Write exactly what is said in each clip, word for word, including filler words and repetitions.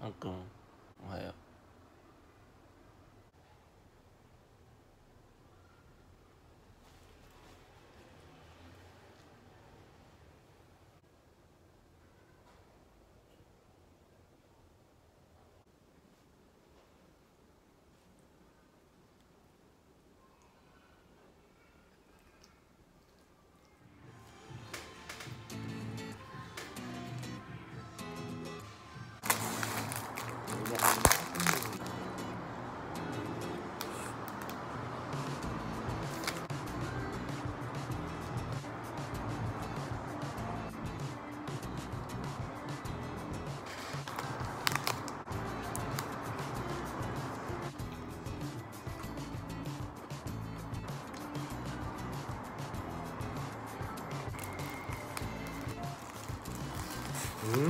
あんくんおはよう。うん？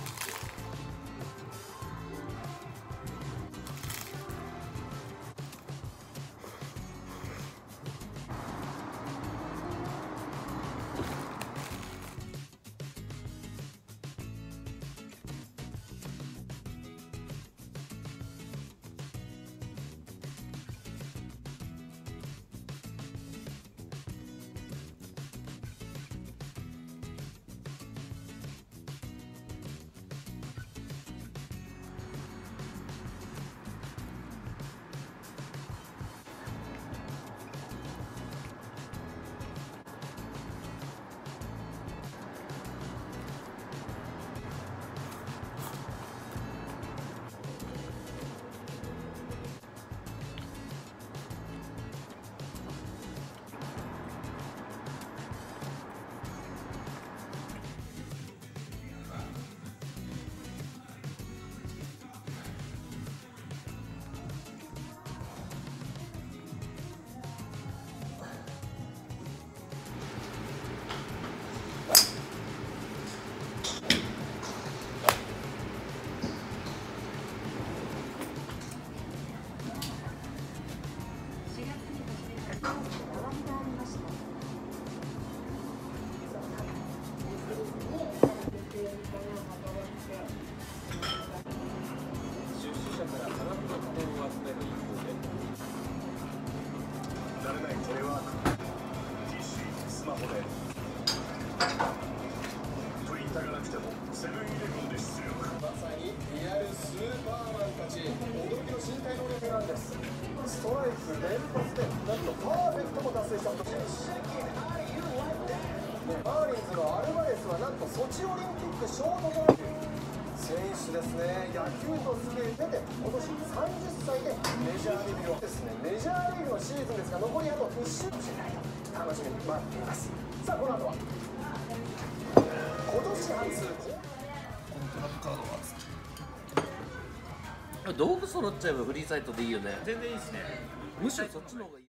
ストライク連発でなんとパーフェクトも達成したマーリンズのアルバレスはなんとソチオリンピックショートゴロ選手ですね。野球とスケートで今年さんじゅっさいでメジャーデビューをですね。メジャーリーグのシーズンですが残りあといっしゅうかんしないと楽しみに待っています。さあこの後は今年初コントラクカードが道具揃っちゃえばフリーサイトでいいよね。 全然いいですね。 むしろそっちの方がいい。